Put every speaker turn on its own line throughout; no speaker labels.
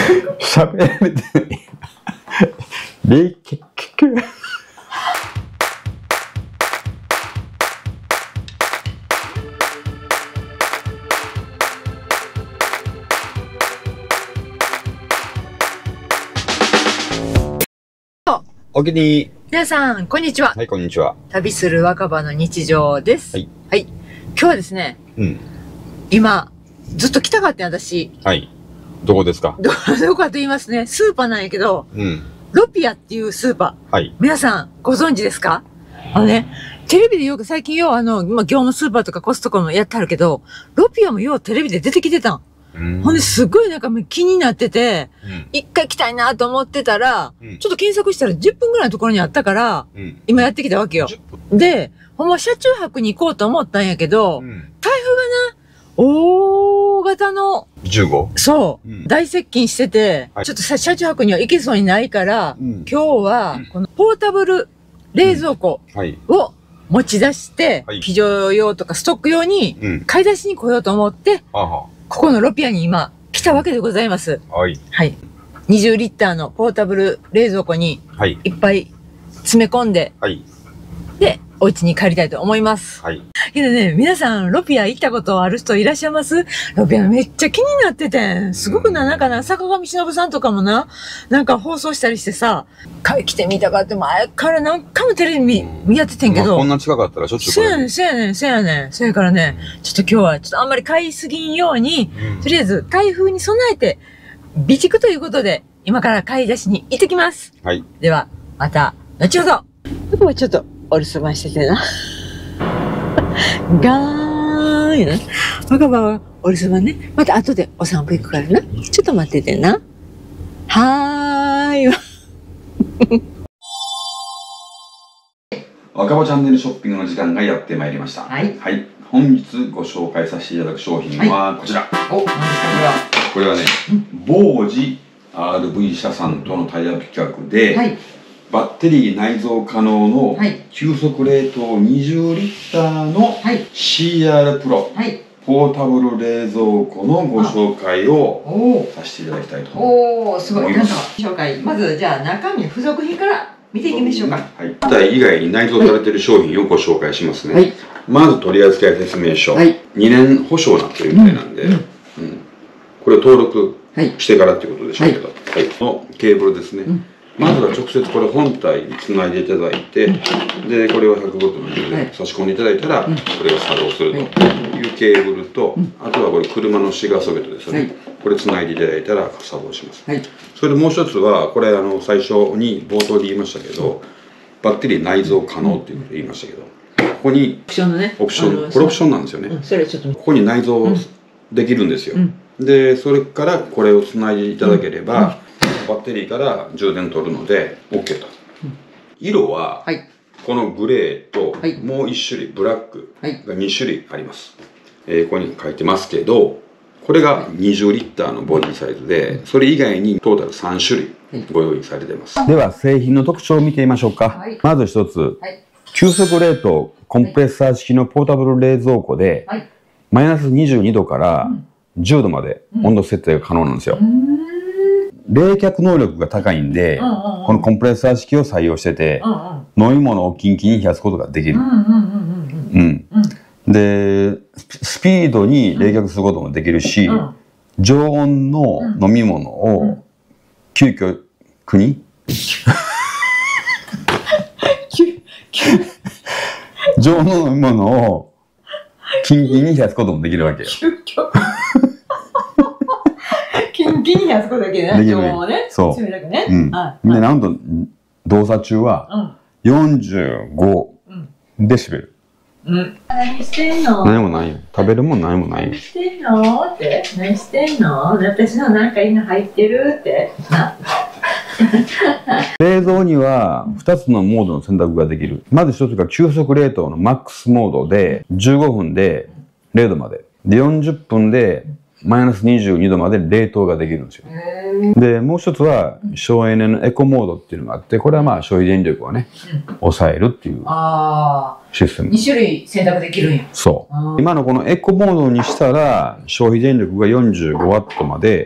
喋られてない。結局。お気に。
皆さん、こんにちは。
はい、こんにちは。
旅する若葉の日常です。
はい。
はい。今日はですね、今、ずっと来たかったん私。
はい。どこですか？
どこかと言いますね、スーパーなんやけど、ロピアっていうスーパー。
はい。
皆さん、ご存知ですか？テレビでよく最近業務スーパーとかコストコもやってあるけど、ロピアもテレビで出てきてたん。ほんで、すごい気になってて、一回来たいなと思ってたら、ちょっと検索したら10分ぐらいのところにあったから、今やってきたわけよ。で、ほんま車中泊に行こうと思ったんやけど、台風がな、大型の、
15？
そう、大接近してて、ちょっと車中泊には行けそうにないから、今日は、このポータブル冷蔵庫を持ち出して、非常用とかストック用に買い出しに来ようと思って、ここのロピアに今来たわけでございます。はい。はい。20リッターのポータブル冷蔵庫にいっぱい詰め込んで、で、お家に帰りたいと思います。けどね、皆さんロピア行ったことある人いらっしゃいます？ロピアめっちゃ気になってて、すごくなんか坂上忍さんとかもなんか放送したりしてさ、来てみたかって前から何回もテレビやっててんけど。
こんな近かったらしょっちゅう。
せやねん。そやからね、ちょっと今日はちょっとあんまり買いすぎんように、とりあえず台風に備えて、備蓄ということで、今から買い出しに行ってきます。はい。では、また、後ほど。僕はちょっとお留守番しててな。ガーンやな。若葉はお留守番ね。また後でお散歩行くからな。ちょっと待っててな。はーい。
若葉チャンネルショッピングの時間がやってまいりました。はい。はい。本日ご紹介させていただく商品はこちら。お、何ですかこれはね、ボージ RV 社さんとのタイアップ企画で、バッテリー内蔵可能の急速冷凍20リッターの CR プロポータブル冷蔵庫のご紹介をさせていただきたいと思います。
すごい。なんか紹介。まずじゃあ中身付属品から見ていきましょうか。
はい。体以外に内蔵されている商品をご紹介しますね。まず取扱説明書。2年保証になっているみたいなんで、これを登録してからっていうことでしょうけど、のケーブルですね。まずは直接これ本体につないでいただいて、でこれを100Vの充電差し込んでいただいたらこれが作動するというケーブルと、あとはこれ車のシガーソケットですよね。これつないでいただいたら作動します。それでもう一つはこれ最初に冒頭で言いましたけど、バッテリー内蔵可能っていうことで言いましたけど、ここにオプションこれオプションなんですよね。ここに内蔵できるんですよ。でそれからこれをつないでいただければバッテリーから充電取るので OK と。色はこのグレーともう1種類ブラックが2種類あります。ここに書いてますけど、これが20リッターのボディサイズで、それ以外にトータル3種類ご用意されてます。では製品の特徴を見てみましょうか。まず一つ、急速冷凍コンプレッサー式のポータブル冷蔵庫でマイナス22度から10度まで温度設定が可能なんですよ。冷却能力が高いんで、このコンプレッサー式を採用してて、飲み物をキンキンに冷やすことができる。で、スピードに冷却することもできるし、常温の飲み物を急遽常温の飲み物をキンキンに冷やすこともできるわけよ。
キンキンに冷やすことだけでね、常温をね。
そう。で、なんと動作中は45デシベル。
何してんの？
何もないよ。食べるもん何もないよ。
何してんのって。何してんの？私のなんかいいの入ってるって。
冷蔵には2つのモードの選択ができる。まず1つが急速冷凍のマックスモードで15分で0度まで。で、40分でマイナス22度まで冷凍ができるんですよ。で、もう一つは省エネのエコモードっていうのがあって、これはまあ消費電力をね、抑えるっていうシステム。
2種類選択できるんや。
そう。今のこのエコモードにしたら消費電力が45ワットまで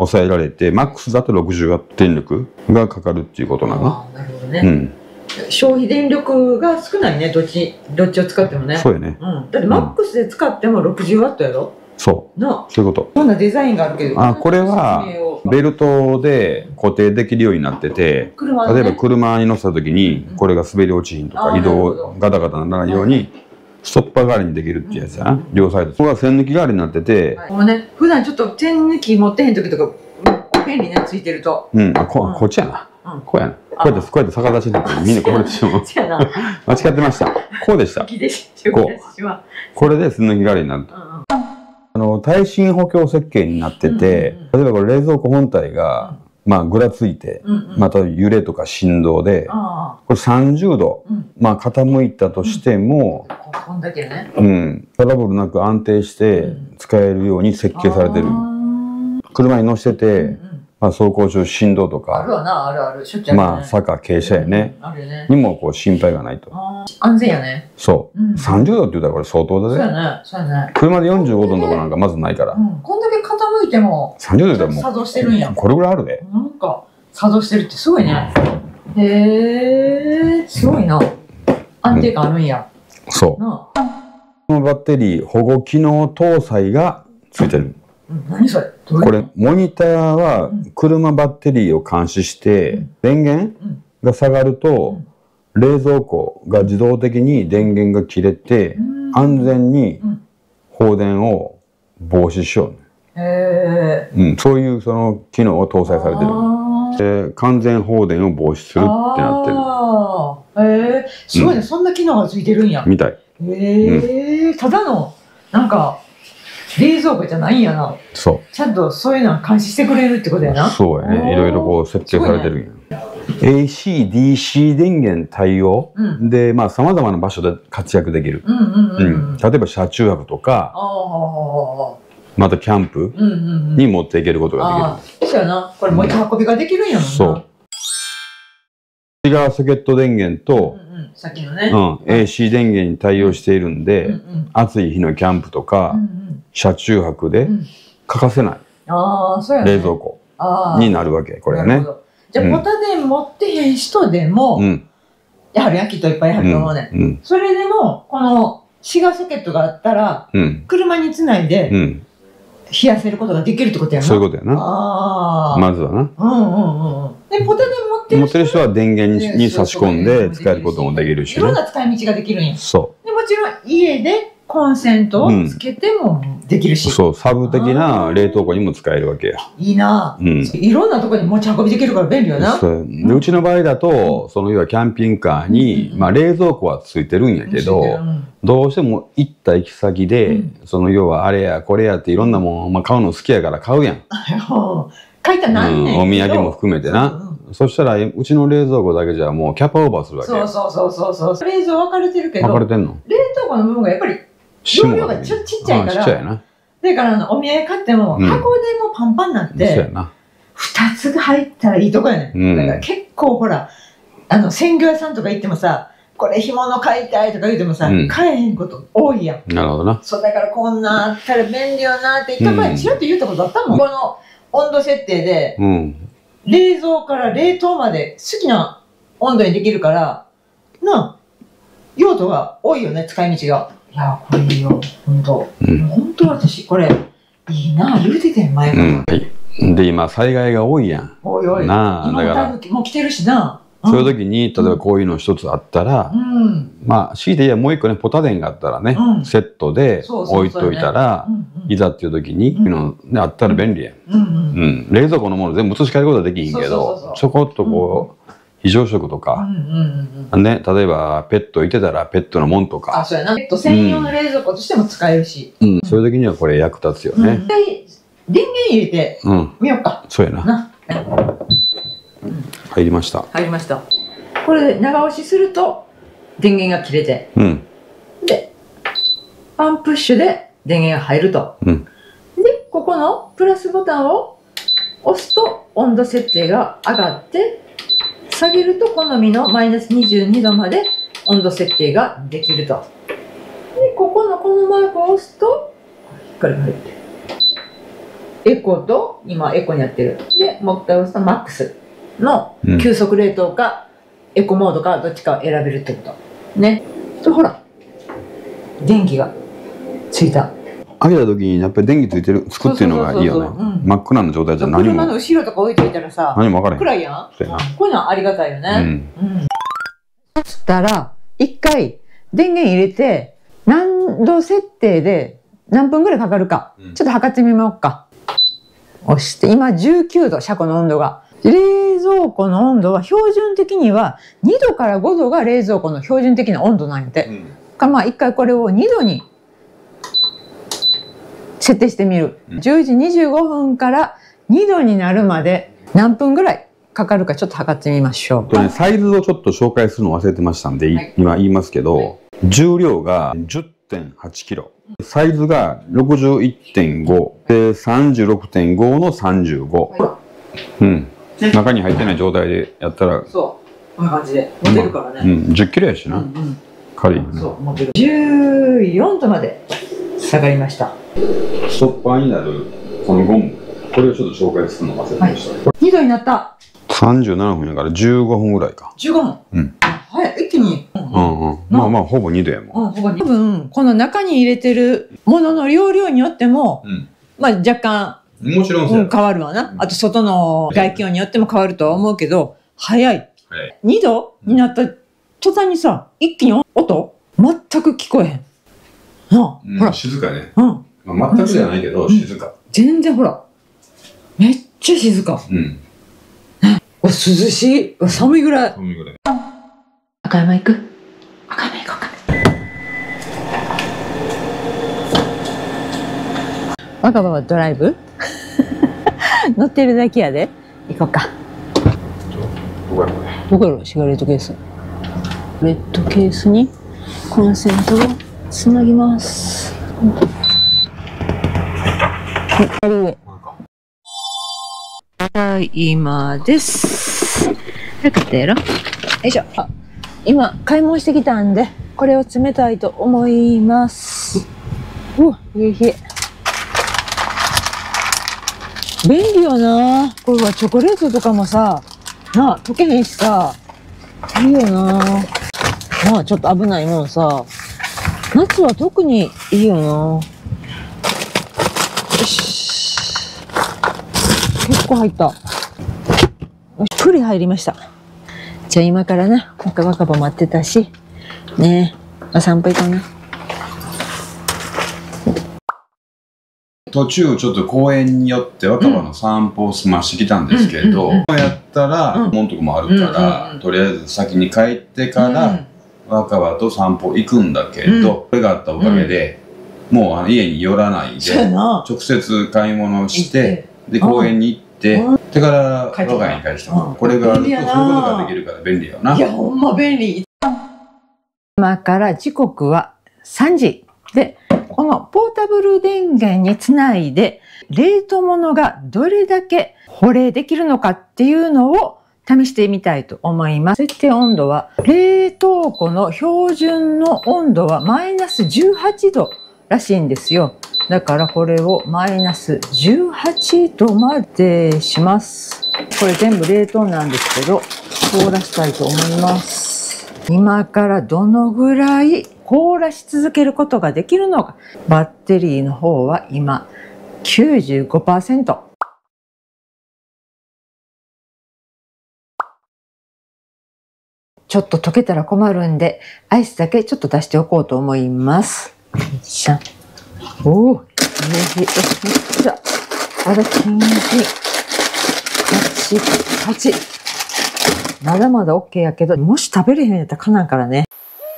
抑えられて、マックスだと60ワット電力がかかるっていうことなの。
なるほどね。消費電力が少ないね、どっちを使ってもね。
そうやね。
だってマックスで使っても60ワットやろ。
そう。そういうこと。
こんなデザインがあるけど。
これはベルトで固定できるようになってて、例えば車に乗せた時にこれが滑り落ちひんとか移動ガタガタならないようにストッパー代わりにできるっていうやつやな。両サイド。ここが線抜き代わりになってて。
もうね、普段ちょっと線抜き持ってへん時とか便利ね、ついてると。
こっちやな。こうやな。こうやって逆立ちになってみんなこれでしょ。間違ってました。こうでした。これで線抜き代わりになると。耐震補強設計になってて、例えばこれ冷蔵庫本体がぐらついて、また揺れとか振動で、これ30度傾いたとしても、トラブルなく安定して使えるように設計されてる。車に乗せて走行中振動とか、坂傾斜やねにも心配がないと。
安全やね。
そう。30度って言ったらこれ相当だね。
そうやね。
車で45度のとこなんかまずないから。
こんだけ傾いても
30度でも
作動してるんや。
これぐらいあるで。
なんか作動してるってすごいね。へえ、すごいな。安定感あるんや。
そう。このバッテリー保護機能搭載がついてる。
何それ？
これモニターは車バッテリーを監視して電源が下がると冷蔵庫が自動的に電源が切れて安全に放電を防止しよう。そういうその機能を搭載されてる。で完全放電を防止するってなってる。
すごいね、そんな機能がついてるんや。
みたい。
ただのなんか冷蔵庫じゃないんやな。
そう。
ちゃんとそういうのは監視してくれるってことやな。
そうやね。いろいろ設計されてるんや。AC、DC 電源対応で、様々な場所で活躍できる。例えば車中泊とか、またキャンプに持っていけることができる。
そうやな。これ持ち運びができるんやもんな。
そう。内側ソケット電源と、
さっきのね。
AC 電源に対応しているんで、暑い日のキャンプとか、車中泊で欠かせない冷蔵庫になるわけ、これね。
じゃあ、ポタ電持ってへん人でも、やはりきっといっぱいあると思うね。それでも、このシガーソケットがあったら、車につないで、冷やせることができるってことやな。
そういうことやな。まずはな。
で、ポタ電
持ってる人は電源に差し込んで使えることもできるしね。
いろんな使い道ができるんや。
そう。
で、もちろん家でコンセントをつけてもできるし。
そう、サブ的な冷凍庫にも使えるわけや。
いいな。いろんなところに持ち運びできるから便利よな。
うちの場合だと、その要はキャンピングカーに、冷蔵庫はついてるんやけど、どうしても行った行き先で、その要はあれやこれやっていろんなもん、買うの好きやから買うやん。
買いたなんねん。
お土産も含めてな。そしたら、うちの冷蔵庫だけじゃもうキャパオーバーするわけ。
そう。冷蔵分かれてるけど、
分かれてんの？
冷凍庫の部分がやっぱり容量がちっちゃいから、ちっちゃいな。だからお土産買っても箱でもパンパンになって、2つが入ったらいいとこやねん。だから結構ほら、鮮魚屋さんとか行ってもさ、これ干物買いたいとか言うてもさ、買えへんこと多いやん。
なるほどな。
そうだからこんなあったら便利よなって一回前ちらっと言ったことあったもん。この温度設定で、冷蔵から冷凍まで好きな温度にできるから、用途が多いよね、使い道が。いや、これいいよ、ほんと。ほんと私、これ、いいな、言うててん、前から。
で、今、災害が多いやん。
多い。
なあ、だから。
もう来てるしな。
そういう時に、例えばこういうの一つあったら、強いて言えばもう一個ね、ポタ電があったらね、セットで置いといたら、いざっていう時に、あったら便利やん。冷蔵庫のもの全部移し替えることはできひんけど、ちょこっとこう、非常食とか、ね、例えばペットいてたらペットのもんとか。
そうやな。ペット専用の冷蔵庫としても使えるし。
そういう時にはこれ役立つよね。
電源入れてみようか。
そうやな。入りました。
入りました。これで長押しすると電源が切れて、で、ワンプッシュで電源が入ると。で、ここのプラスボタンを押すと温度設定が上がって、下げると好みのマイナス22度まで温度設定ができると。で、ここのこのマークを押すと、光が入って。 エコと、今エコにやってる。で、もう一回押すとマックスの急速冷凍か、エコモードか、どっちかを選べるってこと。ね。ほら、電気がついた。
開けた時にやっぱり電気ついてる、つくっていうのがいいよね。真っ暗な状態じゃ何も。
車の後ろとか置いといたらさ、
何も分からへん。
暗いやん。こういうのはありがたいよね。そしたら、一回電源入れて、何度設定で何分ぐらいかかるか、ちょっと測ってみようか。押して、今19度、車庫の温度が。冷蔵庫の温度は標準的には2度から5度が冷蔵庫の標準的な温度なんやて。まあ一回これを2度に設定してみる。10時25分から2度になるまで何分ぐらいかかるかちょっと測ってみましょう。
サイズをちょっと紹介するの忘れてましたんで、今言いますけど、重量が 10.8 キロ。サイズが 61.5 で 36.5 の35。中に入ってない状態でやったら、
そうこんな感じで持てるからね。
10キロやしな。軽いよね。
そう持てる。14度まで下がりました。
ストッパーになるこのゴム、これをちょっと紹介するの忘れてました。
2度になった。
37分やから15分ぐらいか。
15分。はい、一気に。
まあまあほぼ2度やもん。
多分この中に入れてるものの容量によっても、まあ若干
もちろん
変わるわな。あと外の外気温によっても変わるとは思うけど、早い。2度になった途端にさ、一気に音全く聞こえへん。ほら。
静かね。全くじゃないけど、静か。
全然ほら。めっちゃ静か。涼しい。寒いぐらい。赤山行く？赤山行こうか。若葉はドライブ乗ってるだけやで。行こうか。どこやろ？シガレットケース。レッドケースにコンセントをつなぎます。今です。よかったやろ。よいしょ。今買い物してきたんで、これを詰めたいと思います。冷え冷え。便利よな。これはチョコレートとかもさ、溶けへんしさ、いいよな。まあちょっと危ないもんさ、夏は特にいいよな。よし。結構入った。よし、栗入りました。じゃあ今からな、若葉待ってたし、ねえ、散歩行こうな。
途中ちょっと公園によって若葉の散歩を済ましてきたんですけど、やったらもんとこもあるから、とりあえず先に帰ってから若葉と散歩行くんだけど、これがあったおかげでもう家に寄らないで直接買い物してで公園に行ってでから我が家に帰ってきた。これがあるとそういうことができるから便利よな。
いやほんま便利。今から時刻は3時で、このポータブル電源につないで冷凍物がどれだけ保冷できるのかっていうのを試してみたいと思います。設定温度は冷凍庫の標準の温度はマイナス18度らしいんですよ。だからこれをマイナス18度までします。これ全部冷凍なんですけど凍らしたいと思います。今からどのぐらい凍らし続けることができるのか。バッテリーの方は今 95%。ちょっと溶けたら困るんで、アイスだけちょっと出しておこうと思います。おお、めっちゃ、あれ、キンキン。カチカチ。まだまだ OK やけど、もし食べれへんやったらかなんからね。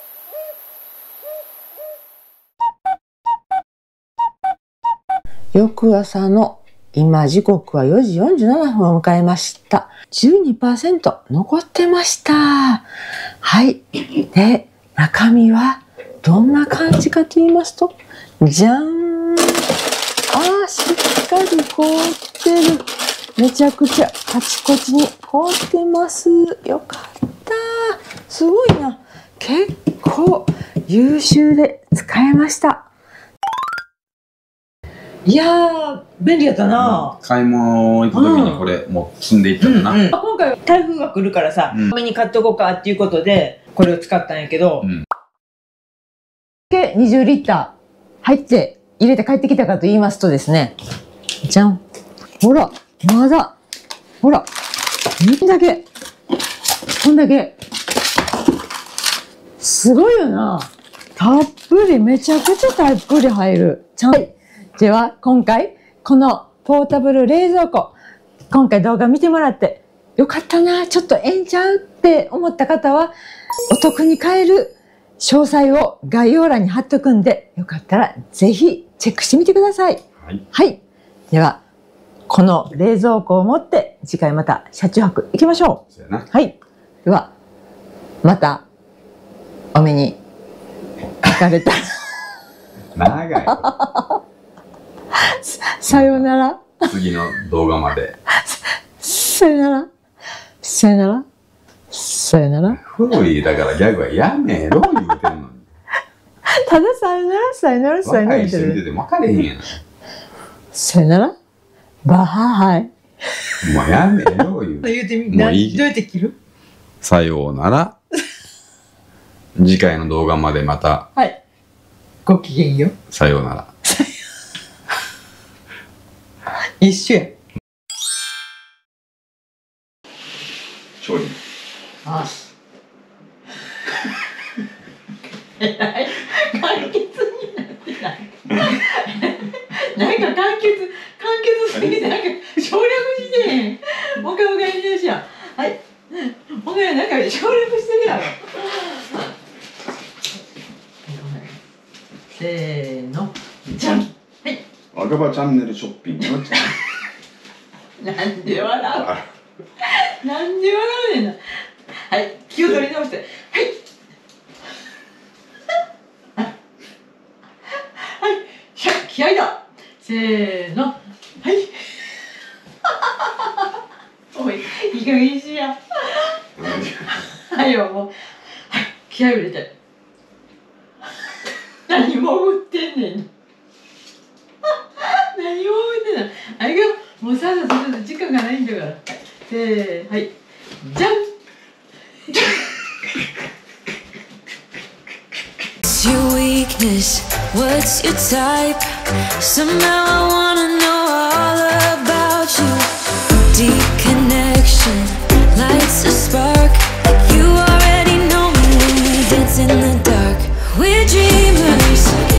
翌朝の今時刻は4時47分を迎えました。12% 残ってました。はい。で、中身はどんな感じかと言いますと、じゃーん。しっかり凍ってる。めちゃくちゃカチコチに凍ってます。よかった。すごいな。結構優秀で使えました。 いやー、便利やったな。
買い物行くときにこれもう積んでいったんだな。
今回台風が来るからさ、多めに買っとこうかっていうことで、これを使ったんやけど、20リッター入って入れて帰ってきたかと言いますとですね、じゃん。ほら、まだ、ほら、こんだけ、こんだけ。すごいよな。たっぷり、めちゃくちゃたっぷり入る。はい。では、今回、このポータブル冷蔵庫、今回動画見てもらって、よかったな、ちょっとええんちゃうって思った方は、お得に買える詳細を概要欄に貼っとくんで、よかったらぜひチェックしてみてください。はい。はい。では、この冷蔵庫を持って、次回また車中泊行きましょう。そうやな。はい。では、また、お目にかかれた。
長い。
さようなら。
次の動画まで。
さよなら。さよなら。さよなら。
古い、だからギャグはやめろ言うてんのに。
たださよなら、さよなら、さよなら。
若い人見てて分かれへんやん。
さよなら。バハイ。
もうやめろ言うて。
言うてみ、どうやって切る？
さようなら。次回の動画までまた。
はい。ごきげんよう。
さようなら。
一緒や。
勝利。
あ。簡潔になってない。なんか簡潔すぎて、なんか省略してへん。もう一回やりましょう。はい。もう一回なんか省略してるやろ。せーの。じゃん。はい。
赤羽チャンネルショッピングの
なんで笑うなんで笑うねんな。はい、気を取り直して。はい。はい、気合いだ。せーの。はい。おい、いい加減にしや。はいよ、もう。はい、気合い入れて。何も売ってんねん。何も売ってんの。あれがもうさださだ時間がないんだから。せー、はい。じゃん。What's your weakness? What's your type? Somehow I wanna know all about you. Deep connection lights a spark.